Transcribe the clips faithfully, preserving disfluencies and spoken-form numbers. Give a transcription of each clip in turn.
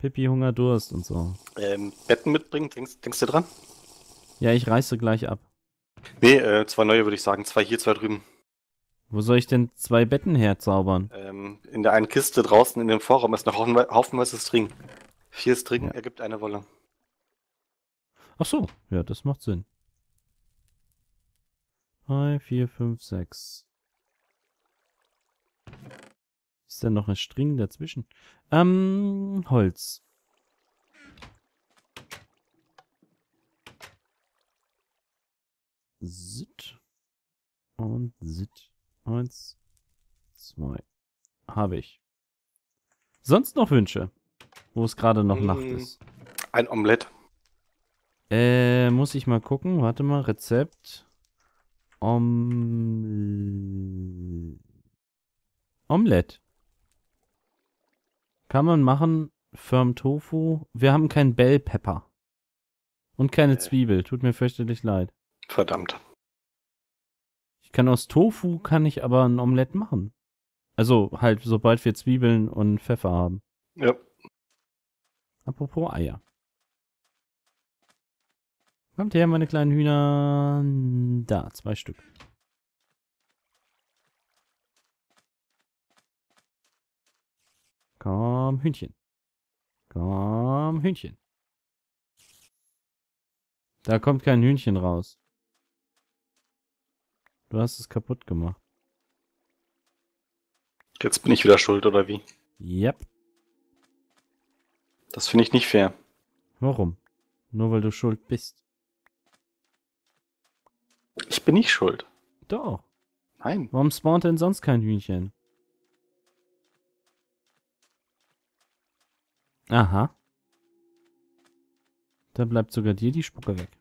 Pipi, Hunger, Durst und so. Ähm, Betten mitbringen, denkst, denkst du dran? Ja, ich reiße gleich ab. Nee, äh, zwei neue würde ich sagen. Zwei hier, zwei drüben. Wo soll ich denn zwei Betten herzaubern? Ähm, in der einen Kiste draußen in dem Vorraum ist noch haufenwe haufenweise String. Vier String Ja. ergibt eine Wolle. Ach so, ja, das macht Sinn. Drei, vier, fünf, sechs. Ist denn noch ein String dazwischen? Ähm, Holz. Sit. Und sit. Eins, zwei. Habe ich. Sonst noch Wünsche? Wo es gerade noch Nacht Mm, ist. ein Omelett. Äh, muss ich mal gucken. Warte mal, Rezept. Om Omelette. Kann man machen. Firm Tofu. Wir haben keinen Bell Pepper. Und keine Äh, Zwiebel. Tut mir fürchterlich leid. verdammt. Ich kann aus Tofu, kann ich aber ein Omelett machen. Also halt, sobald wir Zwiebeln und Pfeffer haben. Ja. Apropos Eier. Kommt her, meine kleinen Hühner. Da, zwei Stück. Komm, Hühnchen. Komm, Hühnchen. Da kommt kein Hühnchen raus. Du hast es kaputt gemacht. Jetzt bin ich wieder schuld, oder wie? Yep. Das finde ich nicht fair. Warum? Nur weil du schuld bist. Ich bin nicht schuld. Doch. Nein. Warum spawnt denn sonst kein Hühnchen? Aha. Da bleibt sogar dir die Spucke weg.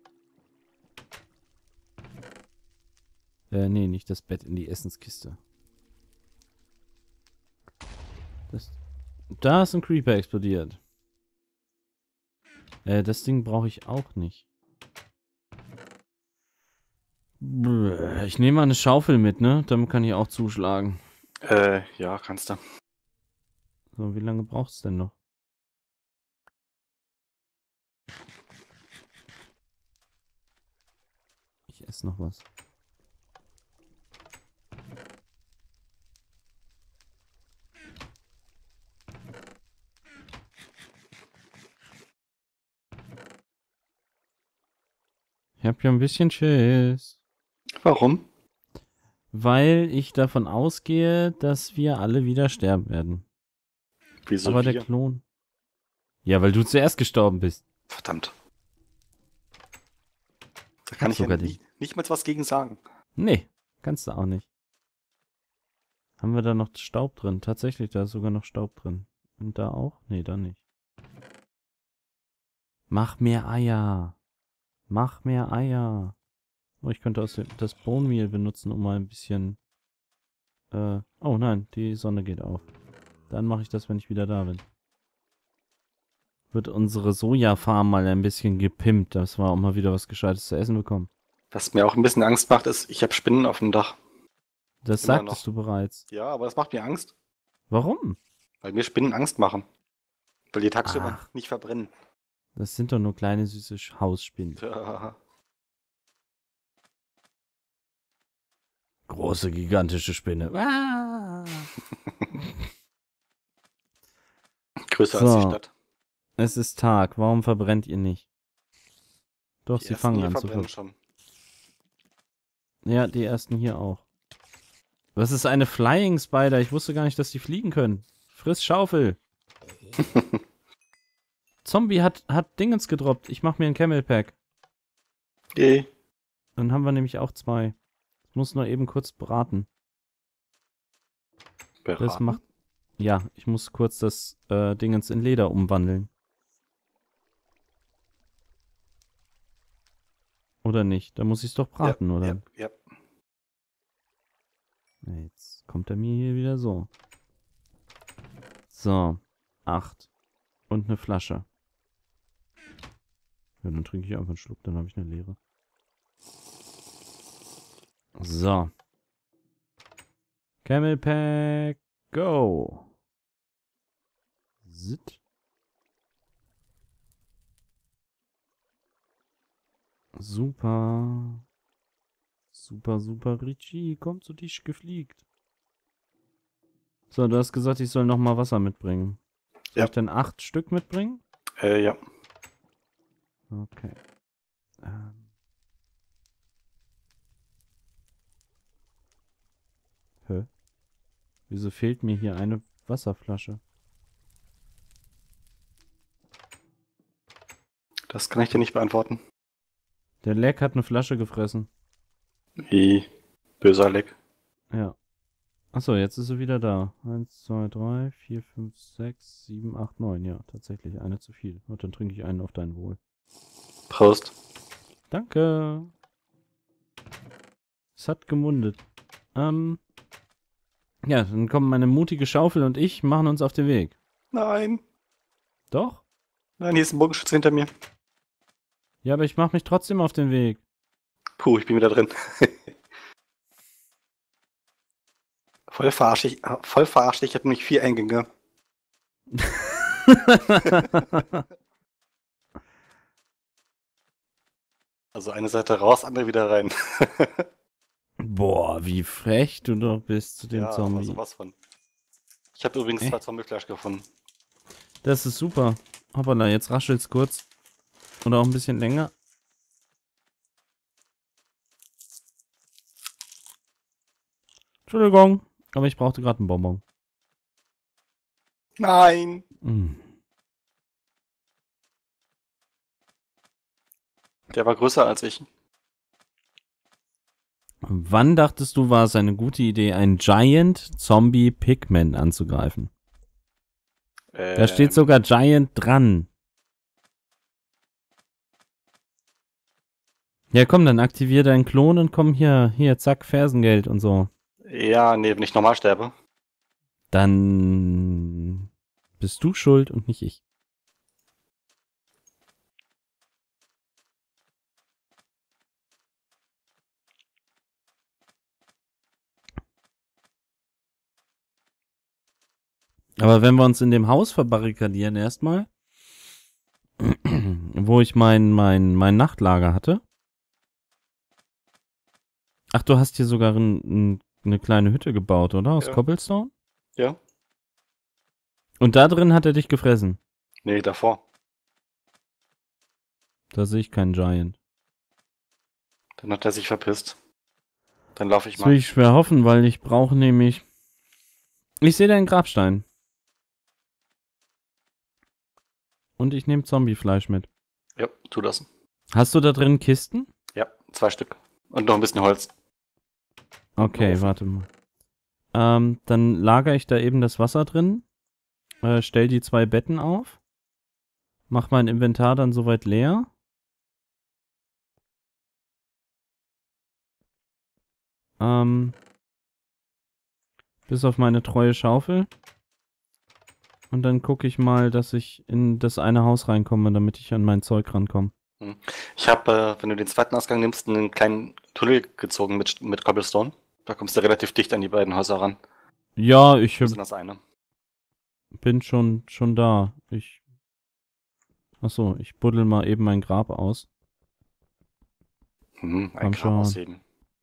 Äh, nee, nicht das Bett, in die Essenskiste. Das, da ist ein Creeper explodiert. Äh, das Ding brauche ich auch nicht. Ich nehme mal eine Schaufel mit, ne? Damit kann ich auch zuschlagen. Äh, ja, kannst du. So, wie lange braucht's denn noch? Ich esse noch was. Ich habe ja ein bisschen Schiss. Warum? Weil ich davon ausgehe, dass wir alle wieder sterben werden. Wieso Aber wir? der Klon. Ja, weil du zuerst gestorben bist. Verdammt. Da kann Hat ich ja sogar nicht, den. nicht mal was gegen sagen. Nee, kannst du auch nicht. Haben wir da noch Staub drin? Tatsächlich, da ist sogar noch Staub drin. Und da auch? Nee, da nicht. Mach mehr Eier. Mach mehr Eier. Oh, ich könnte aus dem, das Bone Meal benutzen, um mal ein bisschen... Äh, oh nein, die Sonne geht auf. Dann mache ich das, wenn ich wieder da bin. Wird unsere Sojafarm mal ein bisschen gepimpt, dass wir auch mal wieder was Gescheites zu essen bekommen. Was mir auch ein bisschen Angst macht, ist, ich habe Spinnen auf dem Dach. Das Immer sagtest noch. du bereits. Ja, aber das macht mir Angst, Warum? weil mir Spinnen Angst machen. Weil die tagsüber Ach, nicht verbrennen. das sind doch nur kleine süße Sch- Hausspinnen. Ja. Große, gigantische Spinne. Ah. Größer als die So, Stadt. es ist Tag. Warum verbrennt ihr nicht? Doch, Die sie ersten fangen hier an zu verbrennen verbrennen. schon. Ja, die ersten hier auch. Was ist eine Flying Spider? Ich wusste gar nicht, dass die fliegen können. Friss Schaufel. Zombie hat, hat Dingens gedroppt. Ich mach mir ein Camel Pack. Yay. Dann haben wir nämlich auch zwei. Ich muss nur eben kurz braten. Das Beraten? macht... Ja, ich muss kurz das äh, Dingens in Leder umwandeln. Oder nicht? Da muss ich es doch braten, ja, oder? Ja, ja. Jetzt kommt er mir hier wieder so. So. Acht. Und eine Flasche. Ja, dann trinke ich einfach einen Schluck, dann habe ich eine leere. So. Camel Pack, go. Sit. Super. Super, super, Richie, komm zu dich gefliegt. So, du hast gesagt, ich soll nochmal Wasser mitbringen. Soll Ja. ich denn acht Stück mitbringen? Äh, ja. Okay. Ähm. Hä? Wieso fehlt mir hier eine Wasserflasche? Das kann ich dir nicht beantworten. Der Leck hat eine Flasche gefressen. Wie böser Leck. Ja. Achso, jetzt ist sie wieder da. Eins, zwei, drei, vier, fünf, sechs, sieben, acht, neun. Ja, tatsächlich. Eine zu viel. Und dann trinke ich einen auf dein Wohl. Prost. Danke. Es hat gemundet. Ähm. Ja, dann kommen meine mutige Schaufel und ich machen uns auf den Weg. Nein. Doch? Nein, hier ist ein Bogenschütze hinter mir. Ja, aber ich mache mich trotzdem auf den Weg. Puh, ich bin wieder drin. Voll verarscht, ich, voll verarscht, ich habe nämlich vier Eingänge. Also eine Seite raus, andere wieder rein. Boah, wie frech du doch bist zu dem Ja, aber Zombie. sowas von. Ich habe übrigens Äh. zwei Zombie-Flash gefunden. Das ist super. Hoppala, jetzt raschelt's kurz. Oder auch ein bisschen länger. Entschuldigung, aber ich brauchte gerade einen Bonbon. Nein! Mm. Der war größer als ich. Wann dachtest du, war es eine gute Idee, einen Giant Zombie Pigman anzugreifen? Ähm, Da steht sogar Giant dran. Ja, komm, dann aktivier deinen Klon und komm hier, hier, zack, Fersengeld und so. Ja, nee, wenn ich normal sterbe. Dann bist du schuld und nicht ich. Aber wenn wir uns in dem Haus verbarrikadieren erstmal, wo ich mein, mein, mein Nachtlager hatte. Ach, du hast hier sogar ein, ein, eine kleine Hütte gebaut, oder? Aus Ja. Cobblestone? Ja? Und da drin hat er dich gefressen. Nee, davor. Da sehe ich keinen Giant. Dann hat er sich verpisst. Dann laufe ich Das will mal. ich schwer hoffen, weil ich brauche nämlich... Ich sehe deinen Grabstein. Und ich nehme Zombiefleisch mit. Ja, tu das. Hast du da drin Kisten? Ja, zwei Stück. Und noch ein bisschen Holz. Okay, Ofen. warte mal. Ähm, dann lagere ich da eben das Wasser drin. Äh, stell die zwei Betten auf. Mach mein Inventar dann soweit leer. Ähm, bis auf meine treue Schaufel. Und dann gucke ich mal, dass ich in das eine Haus reinkomme, damit ich an mein Zeug rankomme. Ich habe, äh, wenn du den zweiten Ausgang nimmst, einen kleinen Tunnel gezogen mit, mit Cobblestone. Da kommst du relativ dicht an die beiden Häuser ran. Ja, ich Das ist das eine. bin schon, schon da. Ich. Achso, ich buddel mal eben mein Grab aus. Hm, ein Komm Grab schon. ausheben.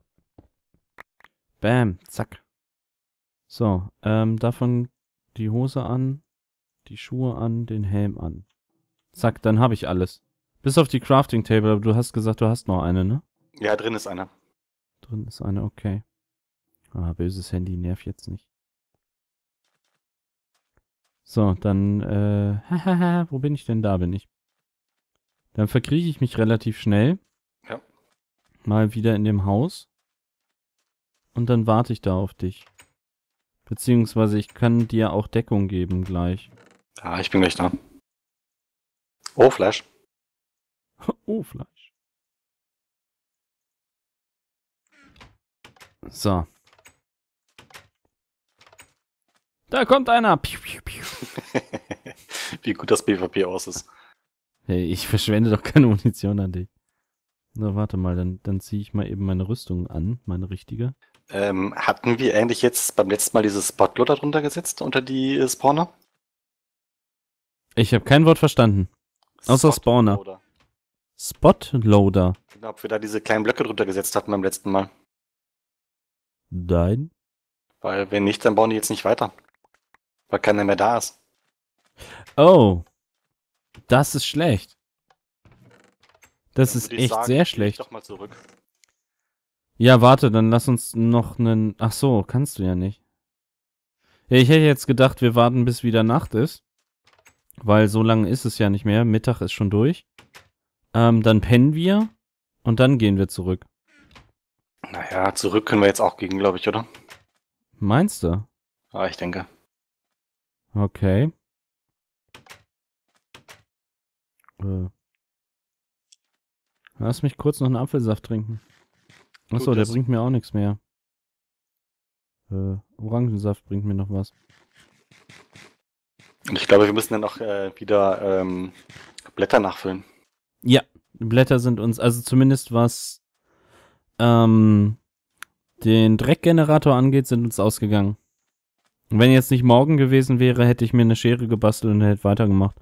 Bam, zack. So, ähm, davon die Hose an, die Schuhe an, den Helm an. Zack, dann habe ich alles. Bis auf die Crafting Table, aber du hast gesagt, du hast noch eine, ne? Ja, drin ist einer. Drin ist eine, okay. Ah, böses Handy, nerv jetzt nicht. So, dann, äh, hahaha, wo bin ich denn? Da bin ich. Dann verkrieche ich mich relativ schnell. Ja. Mal wieder in dem Haus. Und dann warte ich da auf dich. Beziehungsweise ich kann dir auch Deckung geben gleich. Ja, ich bin gleich da. Oh, Flash. Oh, Fleisch. So. Da kommt einer. Piu, piu, piu. Wie gut das PvP aus ist. Hey, ich verschwende doch keine Munition an dich. Na, warte mal, dann, dann ziehe ich mal eben meine Rüstung an, meine richtige. Ähm, hatten wir eigentlich jetzt beim letzten Mal dieses Spotloader drunter gesetzt, unter die äh, Spawner? Ich habe kein Wort verstanden. Außer Spawner. Spotloader. Spot-Loader. Genau, ob wir da diese kleinen Blöcke drunter gesetzt hatten beim letzten Mal. Nein. Weil wenn nicht, dann bauen die jetzt nicht weiter. Weil keiner mehr da ist. Oh. Das ist schlecht. Das Dann ist würde ich echt sagen, sehr geh ich schlecht. doch mal zurück. Ja, warte, dann lass uns noch einen... Ach so, kannst du ja nicht. Ja, ich hätte jetzt gedacht, wir warten, bis wieder Nacht ist. Weil so lange ist es ja nicht mehr. Mittag ist schon durch. Ähm, dann pennen wir und dann gehen wir zurück. Naja, zurück können wir jetzt auch gehen, glaube ich, oder? Meinst du? Ja, ich denke. Okay. Äh. Lass mich kurz noch einen Apfelsaft trinken. Achso, Tut der es. bringt mir auch nichts mehr. Äh, Orangensaft bringt mir noch was. Und ich glaube, wir müssen dann auch äh, wieder ähm, Blätter nachfüllen. Ja, Blätter sind uns, also zumindest was ähm, den Dreckgenerator angeht, sind uns ausgegangen. Und wenn jetzt nicht morgen gewesen wäre, hätte ich mir eine Schere gebastelt und hätte weitergemacht.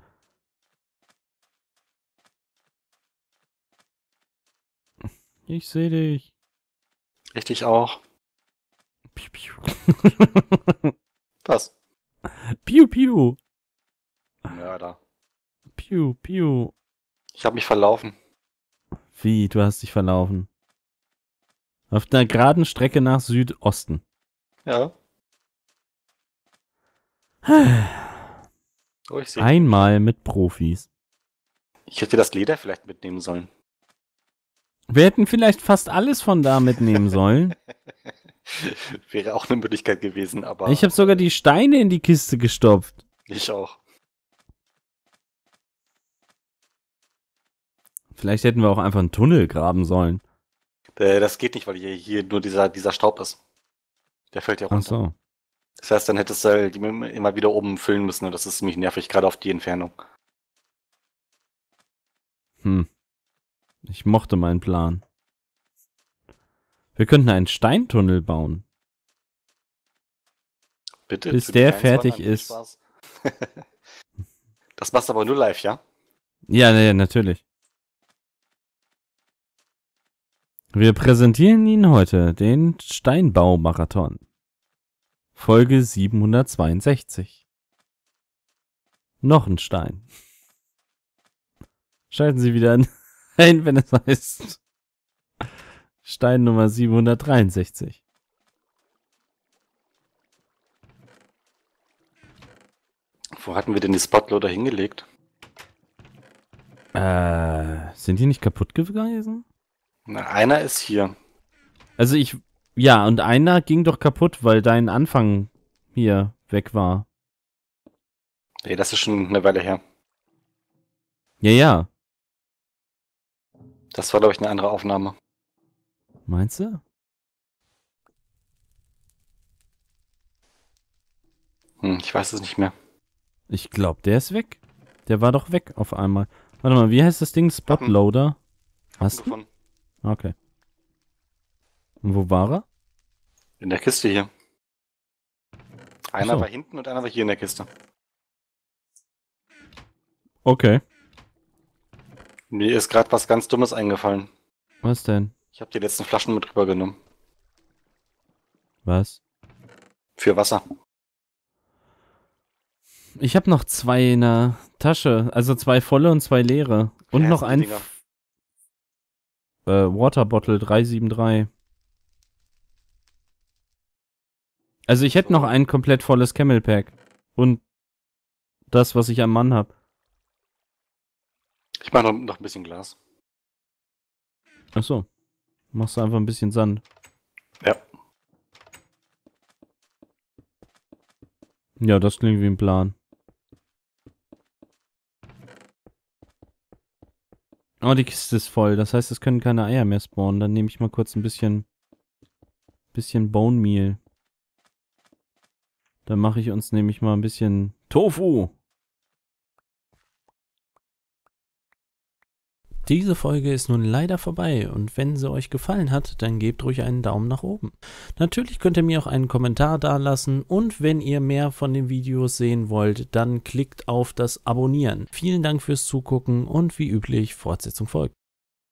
Ich sehe dich. Richtig auch. Piu, piu. Was? Piu, piu. Ja, da. Piu, piu. Ich habe mich verlaufen. Wie, du hast dich verlaufen? Auf einer geraden Strecke nach Südosten. Ja. Oh, ich sehe. Einmal mit Profis. Ich hätte das Leder vielleicht mitnehmen sollen. Wir hätten vielleicht fast alles von da mitnehmen sollen. Wäre auch eine Möglichkeit gewesen, aber... Ich habe sogar die Steine in die Kiste gestopft. Ich auch. Vielleicht hätten wir auch einfach einen Tunnel graben sollen. Äh, das geht nicht, weil hier, hier nur dieser, dieser Staub ist. Der fällt ja Ach runter. so. Das heißt, dann hättest du halt die immer wieder oben füllen müssen und das ist ziemlich nervig, gerade auf die Entfernung. Hm. Ich mochte meinen Plan. Wir könnten einen Steintunnel bauen. Bitte? Bis Für die der Fans fertig wandern, viel ist. Spaß. Das machst du aber nur live, ja? Ja, ja, natürlich. Wir präsentieren Ihnen heute den Steinbau-Marathon. Folge siebenhundertzweiundsechzig. Noch ein Stein. Schalten Sie wieder ein, wenn es heißt Stein Nummer siebenhundertdreiundsechzig. Wo hatten wir denn die Spotloader hingelegt? Äh, sind die nicht kaputt gewesen? Na, einer ist hier. Also ich, ja, und einer ging doch kaputt, weil dein Anfang hier weg war. Nee, das ist schon eine Weile her. Ja, ja. Das war, glaube ich, eine andere Aufnahme. Meinst du? Hm, ich weiß es nicht mehr. Ich glaube, der ist weg. Der war doch weg auf einmal. Warte mal, wie heißt das Ding? Spotloader? Hast du? Gefunden. Okay. Und wo war er? In der Kiste hier. Einer Ach so. war hinten und einer war hier in der Kiste. Okay. Mir ist gerade was ganz Dummes eingefallen. Was denn? Ich habe die letzten Flaschen mit rübergenommen. Was? Für Wasser. Ich habe noch zwei in der Tasche. Also zwei volle und zwei leere. Und Wie noch heißen die ein F- äh, Water Bottle drei sieben drei. Also ich hätte noch ein komplett volles Camel Pack. Und das, was ich am Mann habe. Ich mache noch, noch ein bisschen Glas. Ach so. Machst du einfach ein bisschen Sand. Ja. Ja, das klingt wie ein Plan. Oh, die Kiste ist voll. Das heißt, es können keine Eier mehr spawnen. Dann nehme ich mal kurz ein bisschen bisschen Bone Meal. Dann mache ich uns nämlich mal ein bisschen Tofu. Diese Folge ist nun leider vorbei und wenn sie euch gefallen hat, dann gebt ruhig einen Daumen nach oben. Natürlich könnt ihr mir auch einen Kommentar dalassen und wenn ihr mehr von den Videos sehen wollt, dann klickt auf das Abonnieren. Vielen Dank fürs Zugucken und wie üblich, Fortsetzung folgt.